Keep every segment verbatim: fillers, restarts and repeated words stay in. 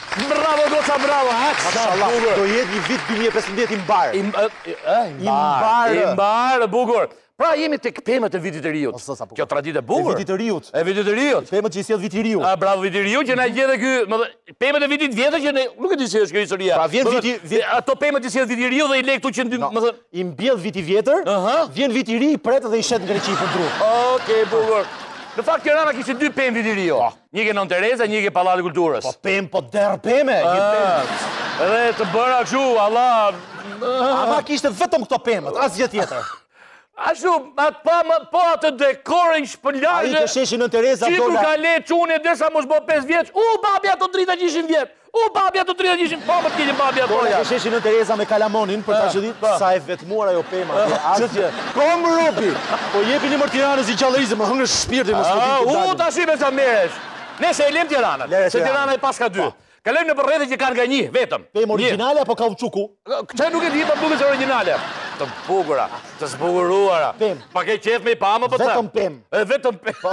Bravo, goca, bravo, ha? Mashallah, do jetë një vit dy mijë e pesëmbëdhjetë i mbarë. I mbarë. I mbarë, bukur. Pra jemi tek pemët e vitit të riut. Kjo traditë e bukur. E vitit të riut. E vitit të riut. Pemët që i sjell viti i riut. Bravo, viti i riut që na gjete ky, pemët e vitit vjetër që ne nuk e di si është kjo historia. Pra vjen viti ato pemët që sjell viti i riut dhe i lek këtu që më thon i mbjell viti vjetër, vjen viti i ri, i pret dhe i shet Greqi për dru. Okej, bukur. Në fakt Tirana kishte dy pemë viti i ri. Një ke Nën Tereza, një ke Pallati i Kulturës. Po pemë, po derë pemë, një pemë. Edhe të bëra kështu, Allah. Ama kishte vetëm këto pemët, asgjë tjetër. Ashtu, po atë dekorin shpëllarë... A i të sheshin Nën Tereza... Qitur ka le qune dërsa mos bo pesë vjeç. U, babja të drita gjishin vjetë. U, babja të drita gjishin... Po, më t'kini babja të doja. Të sheshin Nën Tereza me kalamonin, për ta që ditë, sa e vetmuar ajo pema. Asgjë. Kom ropi! Po jepi një mërë Tiranës i qallërizë, më hëngë shpirti, më shpirti të dalë. U, ta shime sa meresh. Nese e lem Tiranën, se Tirana i pas ka dy. Kalem në përrejtë që kanë nga një, vetëm. Pemë originale apo kauçuku? Këta nuk e di, pa duke se originale. Të bukura, të zbukuruara. Pemë. Pa ke qef me i pa më për të. Vetëm pemë. Vetëm pemë.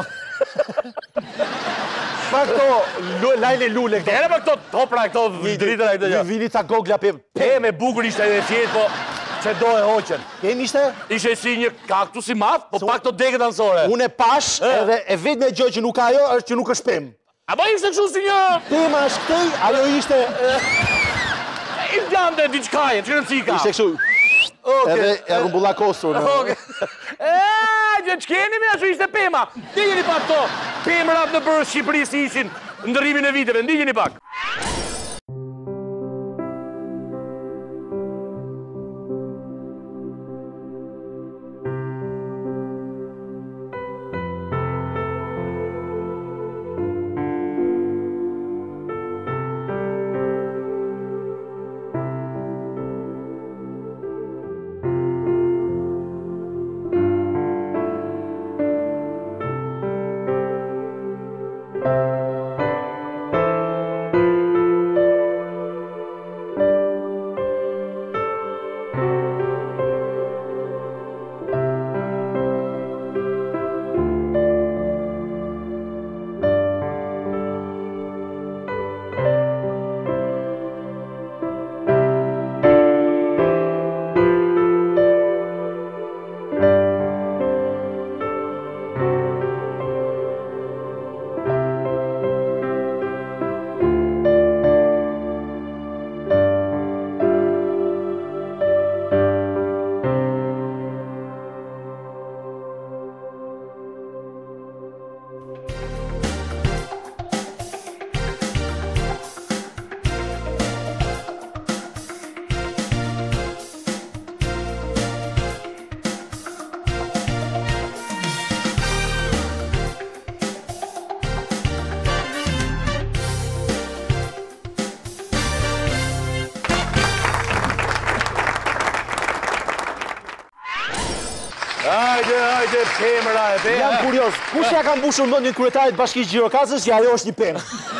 Pa këto lajle lule këto. Ere pa këto topra, këto dritëra këto gjë. Vini ca gogla pemë. Pemë e bukur ishte e fjetë, po që do e hoqen. Pemë ishte? Ishte si një kaktus i madh, po pak të degët ansore. Unë e pash, edhe e vetme gjë që nuk ajo, është që nuk është pemë. Apo ishte kështu si një... Pema është këtej, ajo ishte... I vjande e diçkaje, që në cika. Ishte kështu... Edhe e rumbulla kosur. E, që që keni me ashtu ishte pema. Ndijeni pak to, pemërat në bërë Shqipërisë ishin ndërrimin e viteve, ndijeni pak. Hajde, hajde, pemëra e pe. Jam kurios, kush ja ka mbushur mendjen kryetarit Bashkisë Gjirokastës që ajo është një pemë?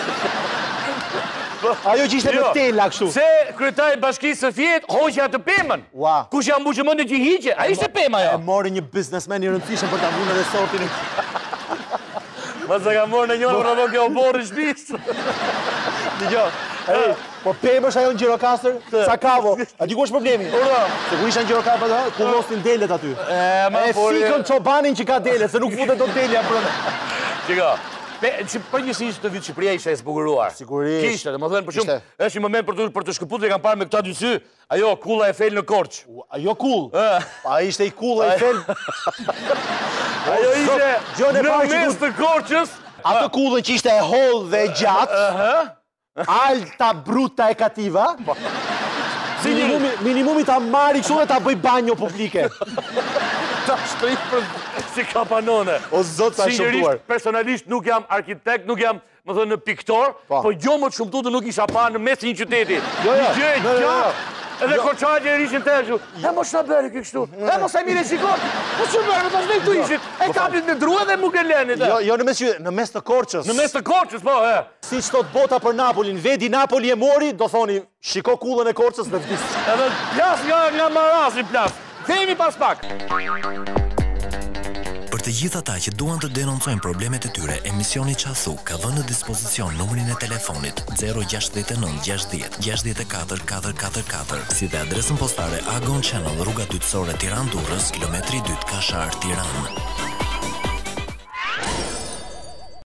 Ajo që ishte me tela kështu. Se kryetari Bashkisë së Fjet hoqja atë pemën. Ua. Kush ja mbushur mendjen që hiqe? Ai ishte pema ajo. E mori një biznesmen i rëndësishëm për ta vënë resortin e Ma se ka morë në njërë për në kjo borë i shpisë. Dëgjoj. Ej, po pemë është ajo në Gjirokastër, sa kavo. A di ku është problemi? Ura. Se kur isha në Gjirokastër, kullosin delet aty. E, ma por... E fikën çobanin që ka delet, se nuk futet do delja brenda. Qika, për njësisht të vitë Shqipëria ishe e zbukuruar. Sigurisht. Kishte, dhe më thënë, për shumë, është një moment për të shkëput dhe kam parë me këta dy sy, ajo kulla e fel në Korç. Ajo kull? A ishte i kulla e fel? Ajo ishte në mes të Korçës. Atë kullën që ishte e hollë dhe e gjatë, alta, bruta e kativa, minimumi ta marri kështu dhe ta bëj banjo publike. Ta shtëri për si kapanone. O zotë ta shëmtuar. Sinqerisht, personalisht nuk jam arkitekt, nuk jam, më thënë, piktor, po gjo më të shumëtu dhe nuk isha pa në mes një qyteti. Jo, jo. Një gjë gjatë. Edhe korçarje e rishin të e kështu. E mos në beri kjo kështu. E mos e mire shikon. Po që beri, të shnej këtu ishit. E kapit me drua dhe mu gëlenit. Jo, në mes të Korçës. Në mes të Korçës, po, e. Si që thot bota për Napolin, vedi Napoli e mori, do thoni, shiko kullën e Korçës dhe vdis. Edhe plas nga nga marasin plas. Themi pas pak. Për të gjithë ata që duan të denoncojnë problemet e tyre, emisioni Qasu ka vënë në dispozicion numrin e telefonit zero gjashtëdhjetë e nëntë gjashtëdhjetë gjashtëdhjetë e katër katër katër katër, si dhe adresën postare Agon Channel, rruga Dytësore Tiranë Durrës, kilometri dy Kashar, Tiranë.